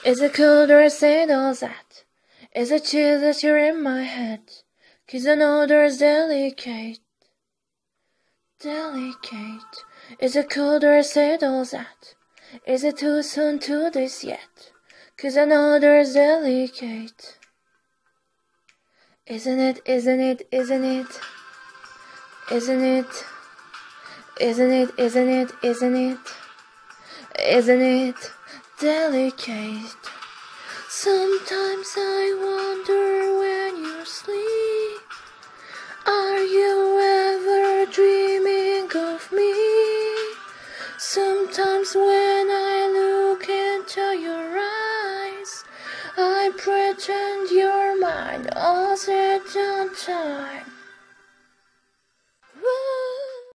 Is it cool that I say all that? Is it chill that you're in my head? 'Cause I know there's delicate. Is it cool that I say all that? Is it too soon to this yet? 'Cause I know there's delicate. Isn't it, isn't it, isn't it? Isn't it? Isn't it, isn't it, isn't it? Isn't it delicate? Sometimes I wonder when you sleep, are you ever dreaming of me? Sometimes when I look into your eyes, I pretend you're mine all the time.